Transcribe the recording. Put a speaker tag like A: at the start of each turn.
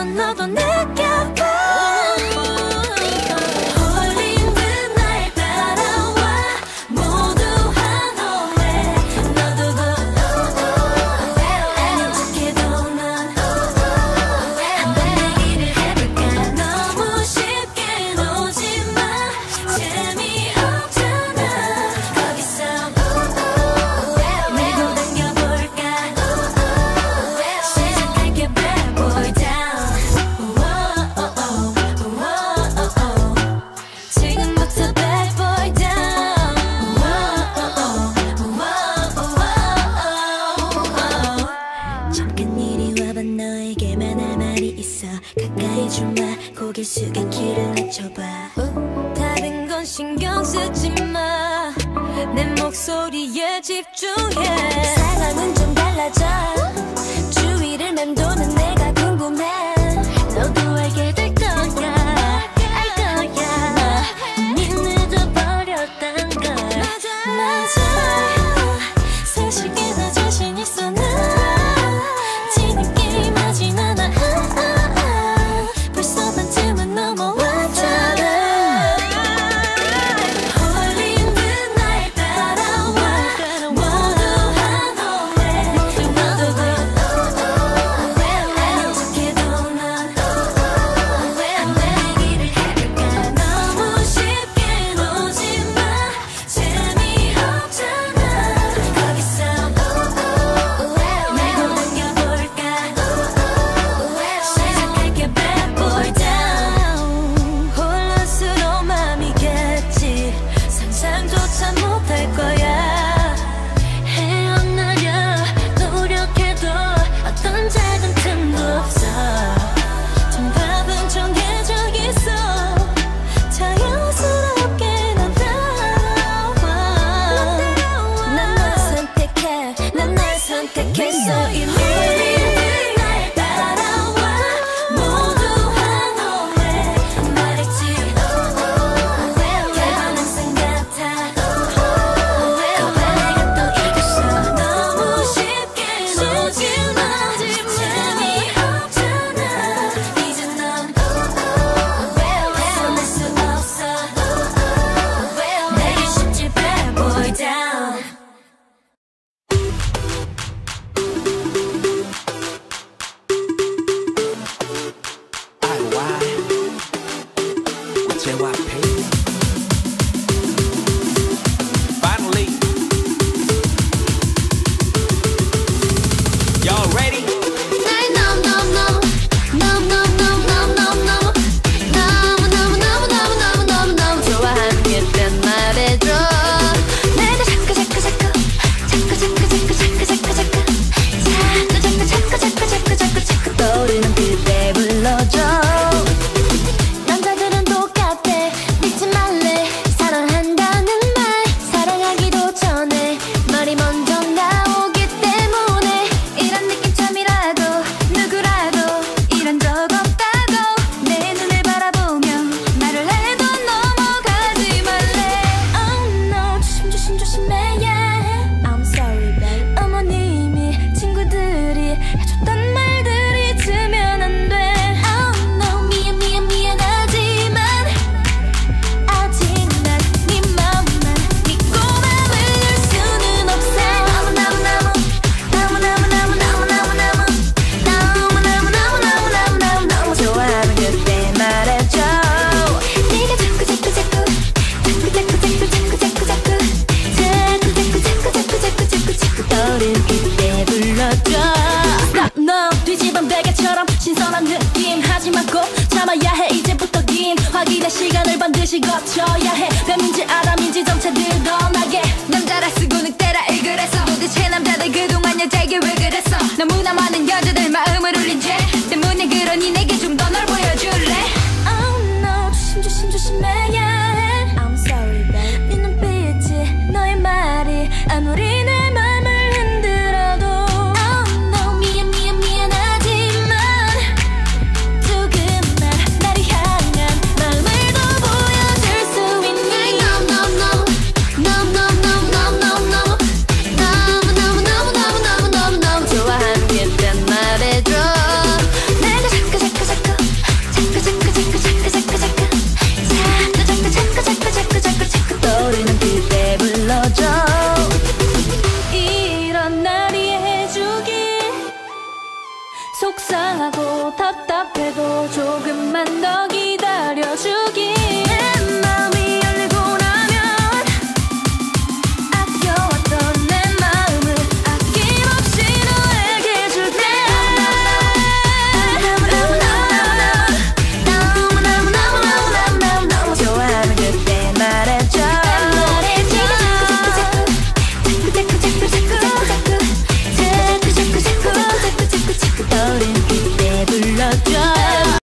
A: 있어 너도 느껴봐. 가까이 좀 와 고개 숙여 귀를 낮춰봐. 다른 건 신경 쓰지 마. 내 목소리에 집중해. 상황은 좀 달라져. 주위를 맴도는 내가 궁금해. 너도 알게 될 거야. 알 거야. 이미 늦어버렸단 걸. 맞아. 사실 꽤나 자신 있어 나. 지금 게임하진 않아.
B: 신선한 느낌 하지만 꼭 참아야 해. 이제부터 긴 확인의 시간을 반드시 거쳐야 해. 뱀인지 아담인지 점차 드러나게. 남자라 쓰고 늑대라 일그랬어. 도대체 남자들 그동안 여자에게 왜 그랬어. 너무나 많은 여자들 마음을 울린 죄 때문에 그러니 내게 좀 더 널 보여줄래.
A: Oh no 조심 조심해야 해. I'm sorry babe. 네 눈빛이 너의 말이 아무리 내 맘을 흔들어도
B: 좋아하는 게
A: 속상하고 답답해도 조금만 더 기다려주길